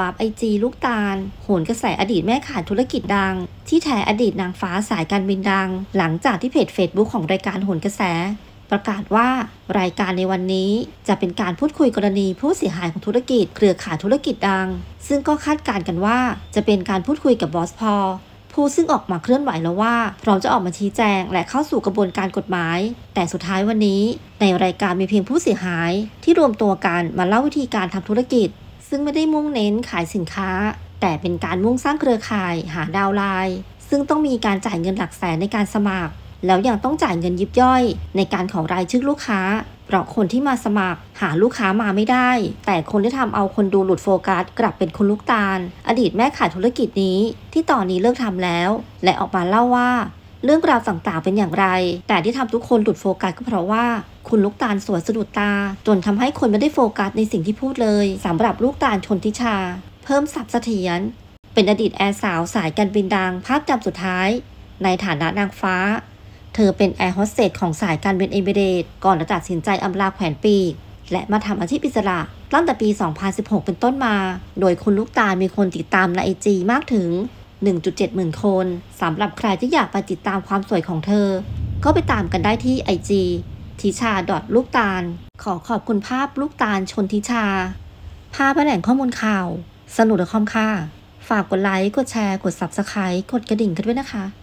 วาร์ปไอจีลูกตาลโหนกระแสอดีตแม่ขายธุรกิจดังที่แท้อดีตนางฟ้าสายการบินดังหลังจากที่เพจ Facebook ของรายการโหนกระแสประกาศว่ารายการในวันนี้จะเป็นการพูดคุยกรณีผู้เสียหายของธุรกิจเครือข่ายธุรกิจดังซึ่งก็คาดการณ์กันว่าจะเป็นการพูดคุยกับบอสพอผู้ซึ่งออกมาเคลื่อนไหวแล้วว่าพร้อมจะออกมาชี้แจงและเข้าสู่กระบวนการกฎหมายแต่สุดท้ายวันนี้ในรายการมีเพียงผู้เสียหายที่รวมตัวกันมาเล่าวิธีการทำธุรกิจซึ่งไม่ได้มุ่งเน้นขายสินค้าแต่เป็นการมุ่งสร้างเครือข่ายหาดาวไลน์ซึ่งต้องมีการจ่ายเงินหลักแสนในการสมัครแล้วยังต้องจ่ายเงินยิบย่อยในการขอรายชื่อลูกค้าเพราะคนที่มาสมัครหาลูกค้ามาไม่ได้แต่คนที่ทำเอาคนดูหลุดโฟกัสกลับเป็นคุณลูกตาลอดีตแม่ขายธุรกิจนี้ที่ตอนนี้เลิกทำแล้วและออกมาเล่าว่าเรื่องราวต่างๆเป็นอย่างไรแต่ที่ทำทุกคนหลุดโฟกัสก็เพราะว่าคุณลูกตาลสวยสะดุดตาจนทำให้คนไม่ได้โฟกัสในสิ่งที่พูดเลยสำหรับลูกตาลชนทิชาเพิ่มศักดิ์เสถียรเป็นอดีตแอร์สาวสายการบินดังภาพจำสุดท้ายในฐานะนางฟ้าเธอเป็นแอร์โฮสเตสของสายการบินเอมิเรตส์ก่อนจะตัดสินใจอำลาแขวนปีกและมาทำอาชีพอิสระตั้งแต่ปี 2016 เป็นต้นมาโดยคุณลูกตาลมีคนติดตามใน IG มากถึง 1.7 หมื่นคนสำหรับใครที่อยากไปติดตามความสวยของเธอก็ไปตามกันได้ที่ IG ทิชา ลูกตาลขอขอบคุณภาพลูกตาลชนทิชาภาพและแหล่งข้อมูลข่าวสนุก.comค่ะฝากกดไลค์กดแชร์กด Subscribe กดกระดิ่งกันด้วยนะคะ